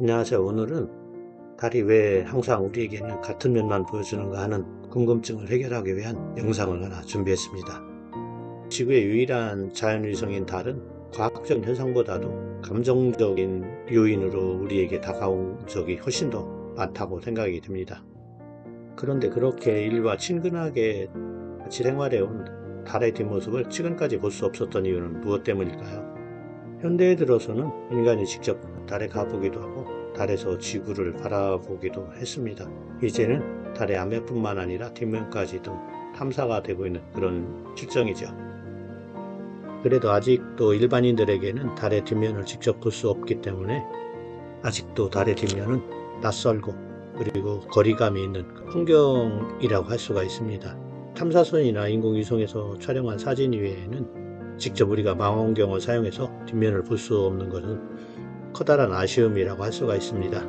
안녕하세요. 오늘은 달이 왜 항상 우리에게는 같은 면만 보여주는가 하는 궁금증을 해결하기 위한 영상을 하나 준비했습니다. 지구의 유일한 자연위성인 달은 과학적인 현상보다도 감정적인 요인으로 우리에게 다가온 적이 훨씬 더 많다고 생각이 듭니다. 그런데 그렇게 인류와 친근하게 같이 생활해온 달의 뒷모습을 지금까지 볼 수 없었던 이유는 무엇 때문일까요? 현대에 들어서는 인간이 직접 달에 가보기도 하고 달에서 지구를 바라보기도 했습니다. 이제는 달의 앞면뿐만 아니라 뒷면까지도 탐사가 되고 있는 그런 실정이죠. 그래도 아직도 일반인들에게는 달의 뒷면을 직접 볼 수 없기 때문에 아직도 달의 뒷면은 낯설고 그리고 거리감이 있는 풍경이라고 할 수가 있습니다. 탐사선이나 인공위성에서 촬영한 사진 이외에는 직접 우리가 망원경을 사용해서 뒷면을 볼 수 없는 것은 커다란 아쉬움이라고 할 수가 있습니다.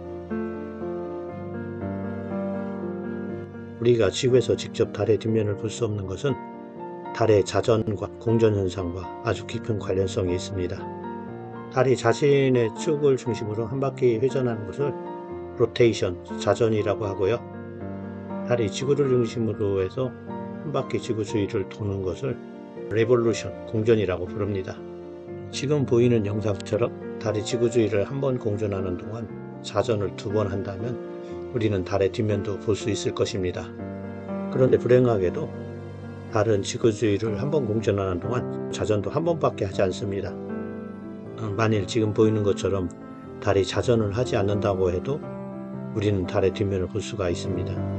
우리가 지구에서 직접 달의 뒷면을 볼 수 없는 것은 달의 자전과 공전현상과 아주 깊은 관련성이 있습니다. 달이 자신의 축을 중심으로 한 바퀴 회전하는 것을 로테이션, 자전이라고 하고요. 달이 지구를 중심으로 해서 한 바퀴 지구 주위를 도는 것을 레볼루션, 공전이라고 부릅니다. 지금 보이는 영상처럼 달이 지구 주위를 한 번 공전하는 동안 자전을 2번 한다면 우리는 달의 뒷면도 볼 수 있을 것입니다. 그런데 불행하게도 달은 지구 주위를 한 번 공전하는 동안 자전도 한 번밖에 하지 않습니다. 만일 지금 보이는 것처럼 달이 자전을 하지 않는다고 해도 우리는 달의 뒷면을 볼 수가 있습니다.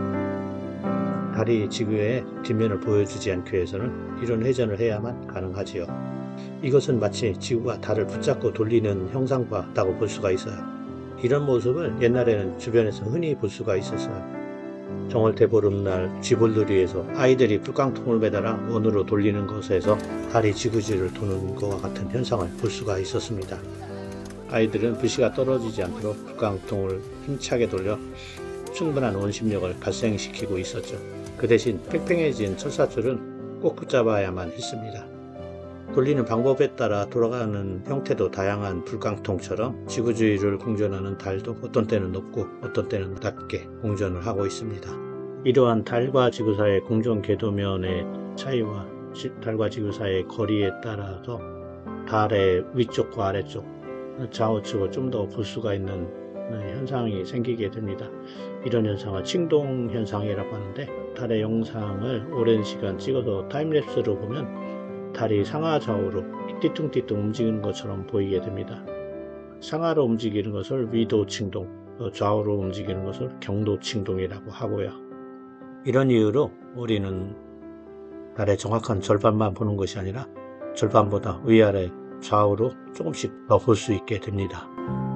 달이 지구의 뒷면을 보여주지 않기 위해서는 이런 회전을 해야만 가능하지요. 이것은 마치 지구가 달을 붙잡고 돌리는 형상과 같다고 볼 수가 있어요. 이런 모습을 옛날에는 주변에서 흔히 볼 수가 있었어요. 정월 대보름날 쥐볼놀이에서 아이들이 불깡통을 매달아 원으로 돌리는 것에서 달이 지구지를 도는 것과 같은 현상을 볼 수가 있었습니다. 아이들은 불씨가 떨어지지 않도록 불깡통을 힘차게 돌려 충분한 원심력을 발생시키고 있었죠. 그 대신 팽팽해진 철사줄은 꼭 붙잡아야만 했습니다. 돌리는 방법에 따라 돌아가는 형태도 다양한 불깡통처럼 지구 주위를 공전하는 달도 어떤 때는 높고 어떤 때는 낮게 공전을 하고 있습니다. 이러한 달과 지구 사이의 공전 궤도면의 차이와 달과 지구 사이의 거리에 따라서 달의 위쪽과 아래쪽, 좌우측을 좀 더 볼 수가 있는 현상이 생기게 됩니다. 이런 현상을 칭동 현상이라고 하는데, 달의 영상을 오랜 시간 찍어서 타임랩스로 보면 달이 상하 좌우로 띠뚱띠뚱 움직이는 것처럼 보이게 됩니다. 상하로 움직이는 것을 위도 칭동, 좌우로 움직이는 것을 경도 칭동이라고 하고요. 이런 이유로 우리는 달의 정확한 절반만 보는 것이 아니라 절반보다 위아래 좌우로 조금씩 더 볼 수 있게 됩니다.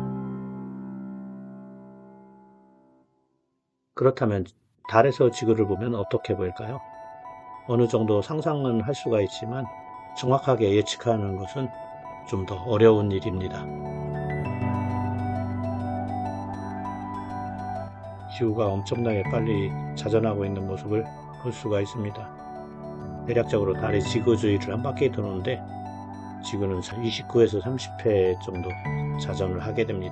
그렇다면 달에서 지구를 보면 어떻게 보일까요? 어느 정도 상상은 할 수가 있지만 정확하게 예측하는 것은 좀 더 어려운 일입니다. 지구가 엄청나게 빨리 자전하고 있는 모습을 볼 수가 있습니다. 대략적으로 달이 지구 주위를 한 바퀴 도는데 지구는 29에서 30회 정도 자전을 하게 됩니다.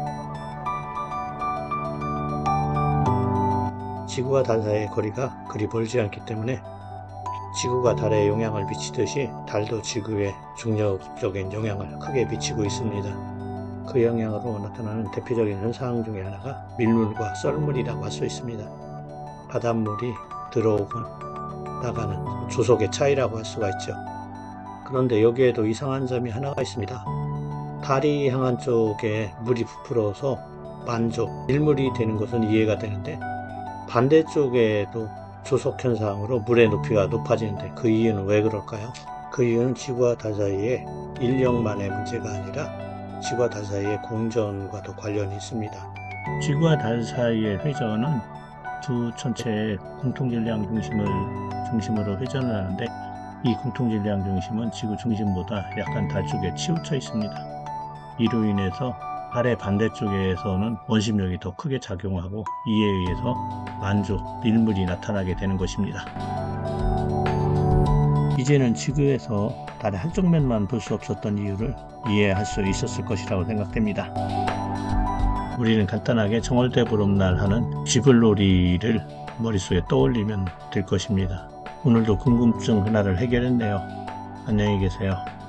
지구와 달 사이의 거리가 그리 멀지 않기 때문에 지구가 달에 영향을 미치듯이 달도 지구에 중력적인 영향을 크게 미치고 있습니다. 그 영향으로 나타나는 대표적인 현상 중에 하나가 밀물과 썰물이라고 할 수 있습니다. 바닷물이 들어오고 나가는 조속의 차이라고 할 수가 있죠. 그런데 여기에도 이상한 점이 하나가 있습니다. 달이 향한 쪽에 물이 부풀어서 만조, 밀물이 되는 것은 이해가 되는데 반대쪽에도 조속현상으로 물의 높이가 높아지는데 그 이유는 왜 그럴까요? 그 이유는 지구와 달 사이의 인력만의 문제가 아니라 지구와 달 사이의 공전과도 관련이 있습니다. 지구와 달 사이의 회전은 두 천체의 공통질량 중심으로 회전을 하는데 이 공통질량 중심은 지구 중심보다 약간 달 쪽에 치우쳐 있습니다. 이로 인해서 달의 반대쪽에서는 원심력이 더 크게 작용하고 이에 의해서 만조, 밀물이 나타나게 되는 것입니다. 이제는 지구에서 달의 한쪽 면만 볼 수 없었던 이유를 이해할 수 있었을 것이라고 생각됩니다. 우리는 간단하게 정월대보름날 하는 쥐불놀이를 머릿속에 떠올리면 될 것입니다. 오늘도 궁금증 하나를 해결했네요. 안녕히 계세요.